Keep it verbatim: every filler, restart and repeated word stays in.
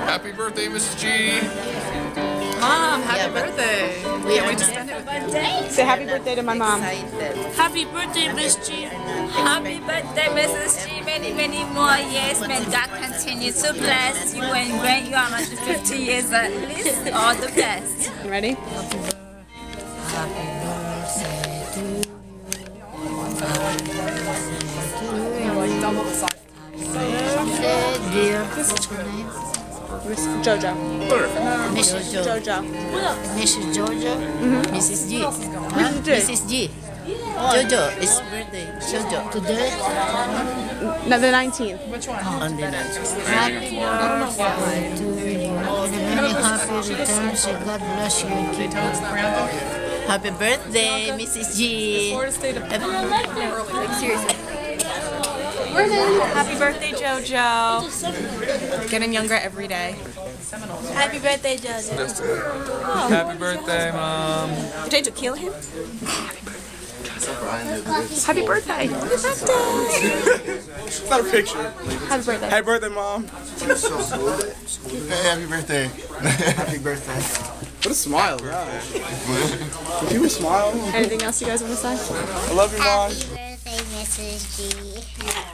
Happy birthday, Missus G. Mom, happy Yeah, birthday. We Can't are wait to not spend it with you. Say happy birthday to my mom. excited. Happy birthday, Miss G. Happy birthday, Missus G. Many, many more years. May God continue to bless you and grant you another fifty years at least. All the best. You ready? Dear, what's your name? Miss Jojo. Missus Jo. Jojo. Missus Jojo? Mm-hmm. Missus G. Huh? Missus G. Missus G. Jojo, it's birthday. Jojo, today? No, the nineteenth. On the nineteenth. Happy birthday to you. Many happy returns. God bless you and keep you. Happy birthday, Missus G. Seriously. Happy birthday, JoJo. Getting younger every day. Happy birthday, Jojo. Happy birthday, Mom. Did you kill him? Happy birthday. It's not a picture. Happy birthday. Happy birthday, Mom. Hey, happy birthday. Happy birthday. What a smile, gosh. Can people smile? Anything else you guys want to say? I love you, Mom. Happy birthday, Missus G.